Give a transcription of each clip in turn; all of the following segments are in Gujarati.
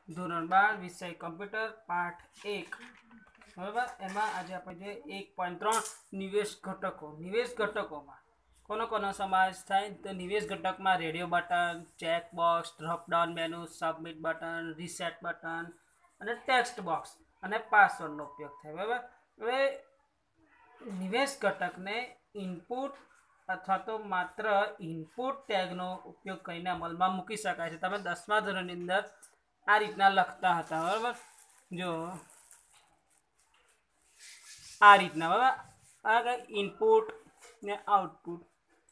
ધોરણ 12 વિષય કમ્પ્યુટર પાઠ 1 બરાબર। એમાં આજે આપણે જે 1.3 નિવેશ ઘટકોમાં કોનો કોનો સમાવેશ થાય તો નિવેશ ઘટકમાં radio button, check box, drop down menu, submit button, reset button અને ટેક્સ્ટ બોક્સ અને પાસવર્ડનો ઉપયોગ થાય બરાબર। હવે નિવેશ ઘટકને ઇનપુટ અથવા તો માત્ર ઇનપુટ ટેગનો ઉપયોગ કરીને અમલમાં મૂકી શકાય છે। તમે 10મા ધોરણની અંદર આ રીતના લખતા હતા બરાબર। જો આ રીતના બરાબર, આ ઇનપુટ ને આઉટપુટ,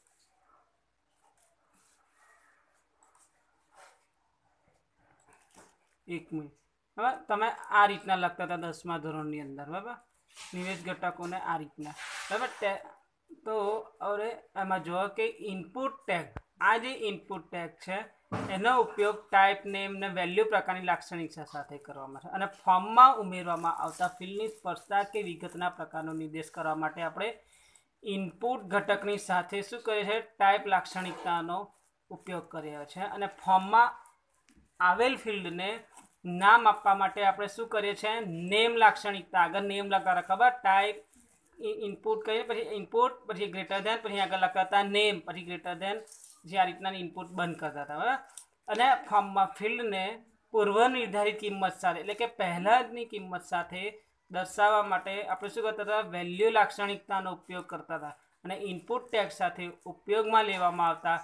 એક મિનિટ બરાબર, તમે આ રીતના લખતા હતા 10મા ધોરણની અંદર બરાબર, નિવેશ ઘટકોને આ રીતના બરાબર। તો હવે એમાં જો કે ઇનપુટ ટેગ, આ જે ઇનપુટ ટેગ છે એનો ઉપયોગ ટાઈપ, નેમ ને વેલ્યુ પ્રકારની લાક્ષણિકતા સાથે કરવામાં છે અને ફોર્મમાં ઉમેરવામાં આવતા ફિલ્ડની સ્પર્શતા કે વિગતના પ્રકારનો નિર્દેશ કરવા માટે આપણે ઇનપુટ ઘટકની સાથે શું કરીએ છીએ, ટાઈપ લાક્ષણિકતાનો ઉપયોગ કર્યો છે અને ફોર્મમાં આવેલ ફિલ્ડને નામ આપવા માટે આપણે શું કરીએ છીએ, નેમ લાક્ષણિકતા આગળ નેમ લગાડવા, ખબર, ટાઈપ ઇનપુટ કરીએ પછી ઇનપુટ પછી ગ્રેટર ધેન પછી આગળ લખતા નેમ પછી ગ્રેટર ધેન, જે આ રીતના ઇનપુટ બંધ કરતા હતા બરાબર। અને ફોર્મમાં ફિલ્ડને પૂર્વ નિર્ધારિત કિંમત સાથે એટલે કે પહેલાંની કિંમત સાથે દર્શાવવા માટે આપણે શું કરતા હતા, વેલ્યુ લાક્ષણિકતાનો ઉપયોગ કરતા હતા અને ઇનપુટ ટેગ સાથે ઉપયોગમાં લેવામાં આવતા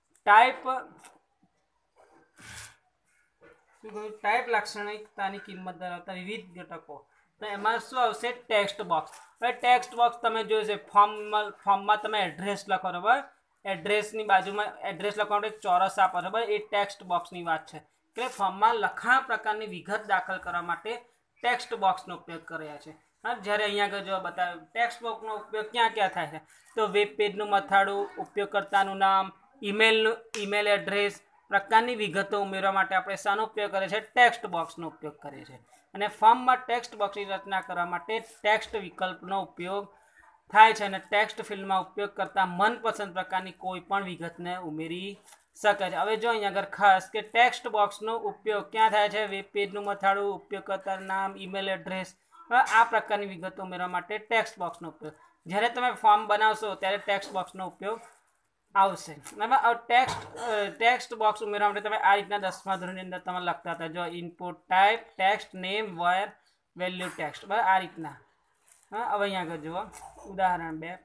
ટાઈપ લાક્ષણિકતાની કિંમત ધરાવતા વિવિધ ઘટકો, તો એમાં શું આવશે, ટેક્સ્ટ બોક્સ। હવે ટેક્સ્ટ બોક્સ તમે જોયું છે, ફોર્મમાં તમે એડ્રેસ લખો બરાબર, એડ્રેસની બાજુમાં એડ્રેસ લખવા માટે ચોરસ આપો બરાબર, એ ટેક્સ્ટ બોક્સની વાત છે કે ફોર્મમાં લખાણ પ્રકારની વિગત દાખલ કરવા માટે ટેક્સ્ટ બોક્સનો ઉપયોગ કર્યા છે। હા, જ્યારે અહીંયા આગળ જો બતાવ્યું ટેક્સ્ટ બોક્સનો ઉપયોગ ક્યાં ક્યાં થાય છે, તો વેબ પેજનું મથાળું, ઉપયોગકર્તાનું નામ, ઈમેલ એડ્રેસ પ્રકારની વિગતો ઉમેરવા માટે આપણે શાનો ઉપયોગ કરીએ છીએ, ટેક્સ્ટ બોક્સનો ઉપયોગ કરીએ છીએ અને ફોર્મમાં ટેક્સ્ટ બોક્સની રચના કરવા માટે ટેક્સ્ટ વિકલ્પનો ઉપયોગ થાય છે અને ટેક્સ્ટ ફિલ્ડમાં ઉપયોગ કરતા મનપસંદ પ્રકારની કોઈ પણ વિગતને ઉમેરી શકે છે। હવે જો અહીંયા આગળ ખાસ કે ટેક્સ્ટ બોક્સનો ઉપયોગ ક્યાં થાય છે, વેબ પેજનું મથાળું, ઉપયોગકર્તાનું નામ, ઈમેલ એડ્રેસ, આ પ્રકારની વિગતો ઉમેરવા માટે ટેક્સ્ટ બોક્સનો ઉપયોગ, જ્યારે તમે ફોર્મ બનાવશો ત્યારે ટેક્સ્ટ બોક્સનો ઉપયોગ આવશે બરાબર। ટેક્સ્ટ બોક્સ ઉમેરવા માટે તમે આ રીતના 10મા ધોરણની અંદર તમે લખતા હતા, જો ઇનપુટ ટાઈપ, ટેક્સ્ટ, નેમ, વર, વેલ્યુ ટેક્સ્ટ બરાબર, આ રીતના। હા, હવે અહીંયા આગળ જુઓ ઉદાહરણ 2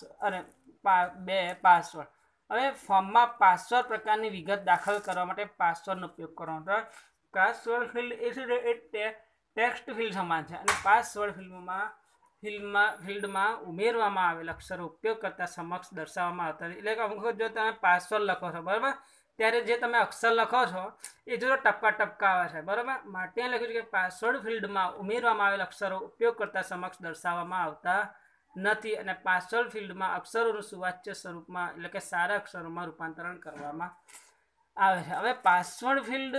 પાસવર્ડ। હવે ફોર્મમાં પાસવર્ડ પ્રકારની વિગત દાખલ કરવા માટે પાસવર્ડનો ઉપયોગ કરવાનો, પાસવર્ડ ફિલ્ડ એ શું છે, એ ટેક્સ્ટ ફિલ્ડ સમાન છે અને પાસવર્ડ ફિલ્ડમાં ઉમેરવામાં આવેલ અક્ષરો ઉપયોગકર્તા સમક્ષ દર્શાવવામાં આવતા, એટલે કે અમુક જો તમે પાસવર્ડ લખો છો બરાબર, ત્યારે જે તમે અક્ષર લખો છો એ જો ટપકા આવે છે બરાબર, માટે લખ્યું છે કે પાસવર્ડ ફિલ્ડમાં ઉમેરવામાં આવેલ અક્ષરો ઉપયોગકર્તા સમક્ષ દર્શાવવામાં આવતા નથી અને પાસવર્ડ ફિલ્ડમાં અક્ષરોનું સુવાચ્ય સ્વરૂપમાં એટલે કે સારા અક્ષરોમાં રૂપાંતરણ કરવામાં આવે છે। હવે પાસવર્ડ ફિલ્ડ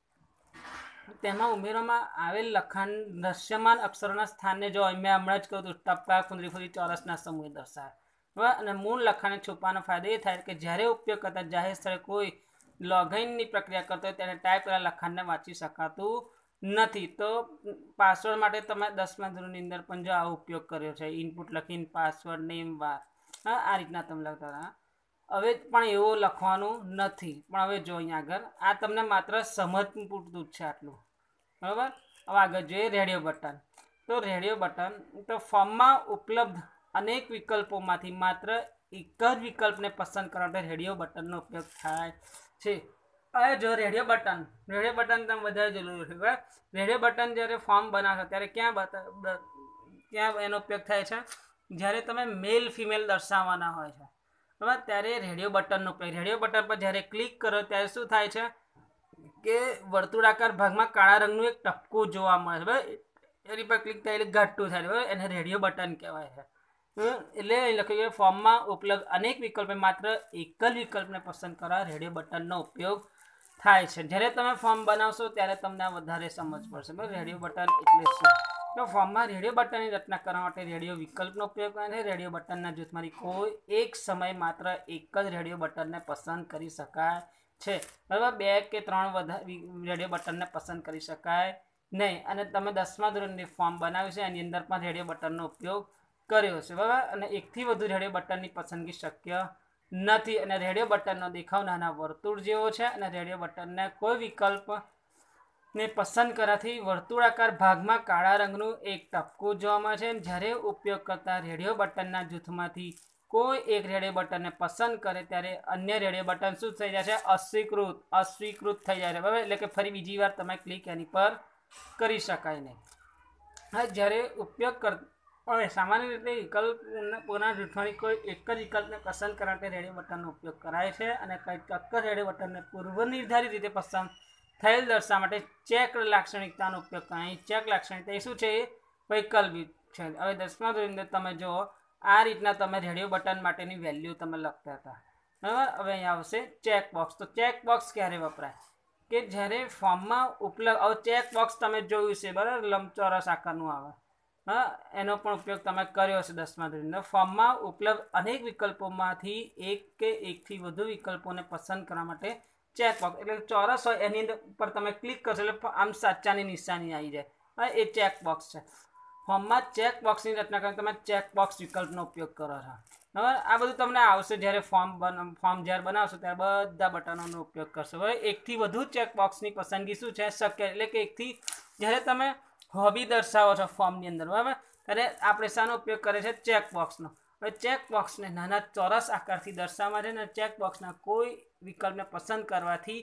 તેમાં ઉમેરવામાં આવેલ લખાણ દ્રશ્યમાન અક્ષરોના સ્થાનને જો મેં હમણાં જ કહ્યું હતું, ટપકા, ફૂંદરી ફૂંદરી, ચોરસના સમૂહ દર્શાવે બરાબર અને મૂળ લખાણને છુપાવવાનો ફાયદો એ થાય કે જ્યારે ઉપયોગ કરતા જાહેર સ્થળે કોઈ લોગિનની પ્રક્રિયા કરતો હોય ત્યારે ટાઈપ કરેલા લખાણને વાંચી શકાતું નથી। તો પાસવર્ડ માટે તમે 10મા ધોરણની અંદર પણ જો આવો ઉપયોગ કર્યો છે, ઇનપુટ લખીને પાસવર્ડ, નેમ, વાર, હા, આ રીતના તમે લખતા હતા। હવે પણ એવું લખવાનું નથી, પણ હવે જો અહીંયા આગળ આ તમને માત્ર સમજ પૂરતું જ છે આટલું બરાબર। હવે આગળ જોઈએ રેડિયો બટન। તો રેડિયો બટન તો ફોર્મમાં ઉપલબ્ધ અનેક વિકલ્પોમાંથી માત્ર એક જ વિકલ્પને પસંદ કરવા માટે રેડિયો બટનનો ઉપયોગ થાય છે। હવે જો રેડિયો બટન તમે વધારે જરૂર છે બરાબર, રેડિયો બટન જ્યારે ફોર્મ બનાવશો ત્યારે ક્યાં એનો ઉપયોગ થાય છે, જ્યારે તમે મેલ ફિમેલ દર્શાવવાના હોય છે બરાબર, ત્યારે રેડિયો બટનનો ઉપયોગ, રેડિયો બટન પર જ્યારે ક્લિક કરો ત્યારે શું થાય છે કે વર્તુળાકાર ભાગમાં કાળા રંગનું એક ટપકું જોવા મળે છે બરાબર, એની પર ક્લિક થાય એટલે ઘાટું થાય બરાબર, એને રેડિયો બટન કહેવાય છે। એટલે અહીં લખ્યું કે ફોર્મમાં ઉપલબ્ધ અનેક વિકલ્પો માત્ર એક જ વિકલ્પને પસંદ કરવા રેડિયો બટનનો ઉપયોગ થાય છે। જ્યારે તમે ફોર્મ બનાવશો ત્યારે તમને વધારે સમજ પડશે બરાબર, રેડિયો બટન એટલે શું। તો ફોર્મમાં રેડિયો બટનની રચના કરવા માટે રેડિયો વિકલ્પનો ઉપયોગ કરે છે। રેડિયો બટનના જૂથમાંથી કોઈ એક સમયે માત્ર એક જ રેડિયો બટનને પસંદ કરી શકાય છે, બરાબર. 2 કે 3 રેડિયો બટનને પસંદ કરી શકાય નહીં. અને તમે 10મા ધોરણની ફોર્મ બનાવ્યું છે એની અંદર પણ રેડિયો બટનનો ઉપયોગ કર્યો છે, બરાબર. અને 1થી વધુ રેડિયો બટનની પસંદગી શક્ય નથી. અને રેડિયો બટનનો દેખાવ નાના વર્તુળ જેવો છે. અને રેડિયો બટનને કોઈ વિકલ્પને પસંદ કરવાથી વર્તુળાકાર ભાગમાં કાળા રંગનું એક ટપકું જોવા મળે છે. જ્યારે ઉપયોગ કરતા રેડિયો બટનના જૂથમાંથી કોઈ એક રેડિયો બટનને પસંદ કરે ત્યારે અન્ય રેડિયો બટન શું થઈ જાય છે? અસ્વીકૃત થઈ જાય છે, બરાબર. એટલે કે ફરી બીજી વાર તમે ક્લિક એની પર કરી શકાય નહીં. હા, જ્યારે ઉપયોગ હવે સામાન્ય રીતે વિકલ્પોના જૂથમાંથી કોઈ એક જ વિકલ્પને પસંદ કરવા માટે રેડિયો બટનનો ઉપયોગ કરાય છે. અને કંઈક ચોક્કસ રેડિયો બટનને પૂર્વ નિર્ધારિત રીતે પસંદ થયેલ દર્શાવવા માટે ચેક લાક્ષણિકતાનો ઉપયોગ કરે. અહીં ચેક લાક્ષણિકતા એ શું છે? એ વૈકલ્પિક છે. હવે 10મા ધોરણની અંદર તમે જો આ રીતના તમે રેડિયો બટન માટેની વેલ્યુ તમે લખતા હતા, બરાબર. હવે અહીંયા આવશે ચેકબોક્સ. તો ચેકબોક્સ ક્યારે વપરાય? કે જ્યારે ફોર્મમાં ઉપલબ્ધ, હવે ચેકબોક્સ તમે જોયું છે, બરાબર, લંબચોરસ આકારનું આવે, હા, એનો પણ ઉપયોગ તમે કર્યો છે 10મા ધોરણમાં. ફોર્મમાં ઉપલબ્ધ અનેક વિકલ્પોમાંથી એક કે એકથી વધુ વિકલ્પોને પસંદ કરવા માટે ચેકબોક્સ, એટલે ચોરસ હોય એની અંદર ઉપર તમે ક્લિક કરશો એટલે આમ સાચાની નિશાની આવી જાય, હા, એ ચેકબોક્સ છે. ફોર્મમાં ચેકબોક્સની રચના કરીને તમે ચેકબોક્સ વિકલ્પનો ઉપયોગ કરો છો, બરાબર. આ બધું તમને આવશે જ્યારે ફોર્મ જ્યારે બનાવશો ત્યારે બધા બટનોનો ઉપયોગ કરશો. હવે 1થી વધુ ચેકબોક્સની પસંદગી શું છે? શક્ય. એટલે કે 1થી જ્યારે તમે હોબી દર્શાવો છો ફોર્મની અંદર, બરાબર, ત્યારે આપણે શાનો ઉપયોગ કરે છે? ચેકબોક્સનો. હવે ચેકબોક્સને નાના ચોરસ આકારથી દર્શાવવા છે. અને ચેકબોક્સના કોઈ વિકલ્પને પસંદ કરવાથી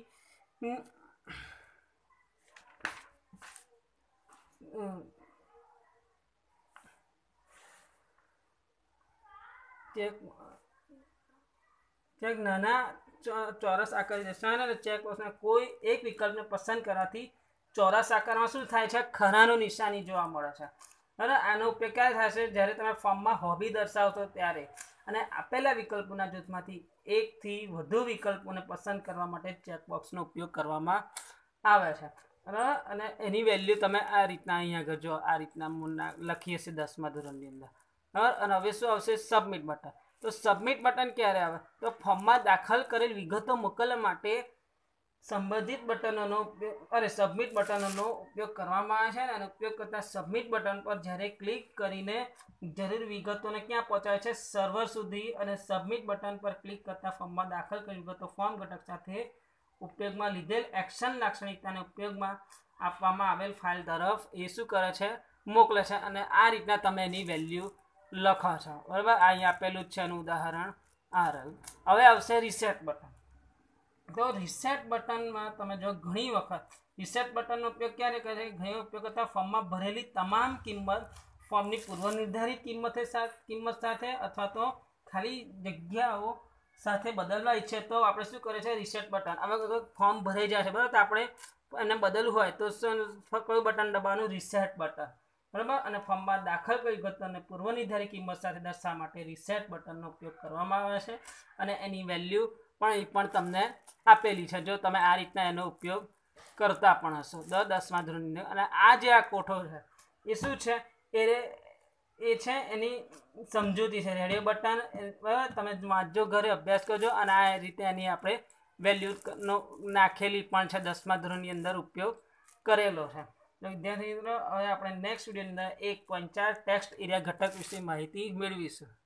ચેક નાના ચોરસ આકાર દર્શાવે. અને ચેકબોક્સના કોઈ એક વિકલ્પને પસંદ કરવાથી ચોરસ આકારમાં શું થાય છે? ખરાનું નિશાની જોવા મળે છે, બરાબર. આનો ઉપયોગ ક્યારે થાય છે? જ્યારે તમે ફોર્મમાં હોબી દર્શાવશો ત્યારે. અને આપેલા વિકલ્પોના જૂથમાંથી 1થી વધુ વિકલ્પોને પસંદ કરવા માટે ચેકબોક્સનો ઉપયોગ કરવામાં આવે છે, બરાબર. અને એની વેલ્યુ તમે આ રીતના અહીંયા આગળ જો આ રીતના લખી હશે 10મા ધોરણની અંદર, બરાબર. અને હવે શું આવશે? Submit button. તો સબમિટ બટન ક્યારે આવે? તો ફોર્મમાં દાખલ કરેલ વિગતો મોકલવા માટે સંબંધિત બટનોનો સબમિટ બટનોનો ઉપયોગ કરવામાં આવે છે. અને ઉપયોગ કરતા સબમિટ બટન પર જ્યારે ક્લિક કરીને જરૂરી વિગતોને ક્યાં પહોંચાડે છે? સર્વર સુધી. અને સબમિટ બટન પર ક્લિક કરતા ફોર્મમાં દાખલ કરેલ વિગતો ફોર્મ ઘટક સાથે ઉપયોગમાં લીધેલ એક્શન લાક્ષણિકતાને ઉપયોગમાં આપવામાં આવેલ ફાઇલ તરફ એ શું કરે છે? મોકલે છે. અને આ રીતના તમે એની વેલ્યુ લખો છો, બરાબર. અહીં આપેલું જ છે એનું ઉદાહરણ આ રહ્યું. હવે આવશે રીસેટ બટન. તો રીસેટ બટનમાં તમે જો ઘણી વખત રીસેટ બટનનો ઉપયોગ ક્યારે કરે છે? ઘણી ઉપયોગ કરતા ફોર્મમાં ભરેલી તમામ કિંમત ફોર્મની પૂર્વ નિર્ધારિત કિંમત સાથે અથવા તો ખાલી જગ્યાઓ સાથે બદલવા ઈચ્છે તો આપણે શું કરે છે? Reset button. હવે ફોર્મ ભરાઈ જાય છે, બરાબર, તો આપણે એને બદલવું હોય તો કયું બટન દબાવવાનું? રીસેટ બટન, બરાબર. અને ફોર્મમાં દાખલ કરી વિગતોને પૂર્વ નિર્ધારિત કિંમત સાથે દર્શાવવા માટે રીસેટ બટનનો ઉપયોગ કરવામાં આવે છે. અને એની વેલ્યુ પણ તમને આપેલી છે, જો તમે આ રીતના એનો ઉપયોગ કરતા પણ હશો 10મા ધોરણની. અને આ જે આ કોઠો છે એ શું છે? એ છે એની સમજૂતી છે. રેડિયો બટન, બરાબર, તમે વાંચજો, ઘરે અભ્યાસ કરજો. અને આ રીતે એની આપણે વેલ્યુનો નાખેલી પણ છે 10મા ધોરણની અંદર ઉપયોગ કરેલો છે. તો વિદ્યાર્થી મિત્રો, હવે આપણે નેક્સ્ટ વિડીયોની અંદર 1.4 ટેક્સ્ટ એરિયા ઘટક વિશે માહિતી મેળવીશું.